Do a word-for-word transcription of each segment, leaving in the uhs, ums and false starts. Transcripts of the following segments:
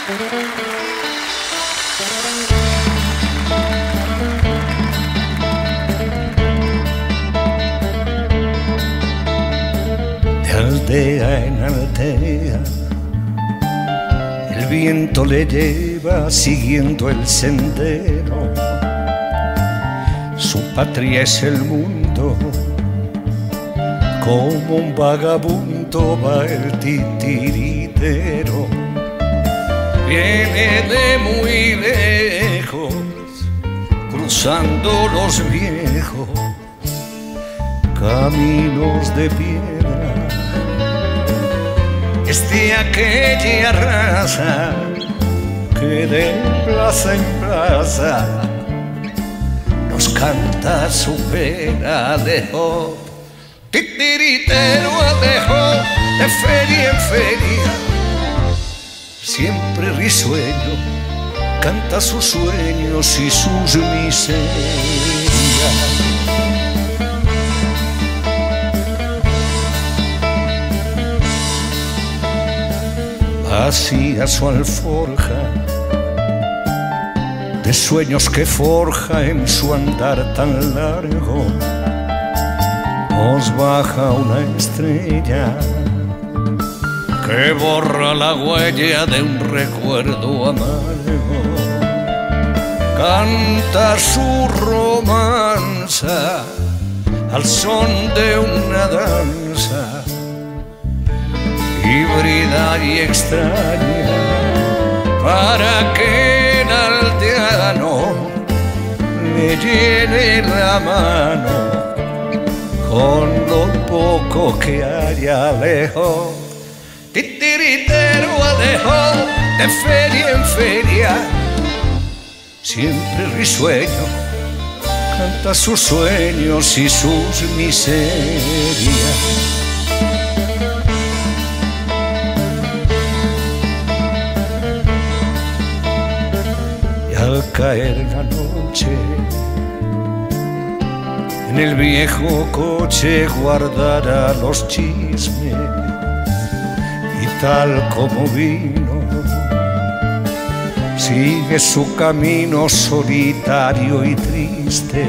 De aldea en aldea, el viento le lleva siguiendo el sendero. Su patria es el mundo, como un vagabundo va el titiritero. Viene de muy lejos, cruzando los viejos caminos de piedra. Es de aquella raza que de plaza en plaza nos canta su pena. Alejo, titiritero, alejo, de feria en feria, siempre risueño, canta sus sueños y sus miserias. Vacía su alforja de sueños que forja en su andar tan largo. Nos baja una estrella que borra la huella de un recuerdo amargo. Canta su romanza al son de una danza híbrida y extraña, para que el aldeano le llene la mano con lo poco que haya. Alejo, titiritero, alejo, de feria en feria, siempre risueño, canta sus sueños y sus miserias. Al caer la noche, en el viejo coche guardará los chismes, y tal como vino, sigue su camino solitario y triste.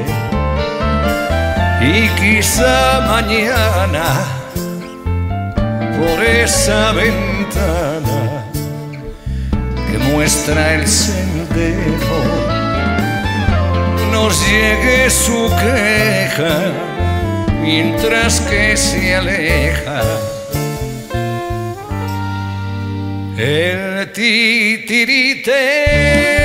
Y quizá mañana, por esa ventana que muestra el sendero, nos llegue su queja mientras que se aleja el titiritero.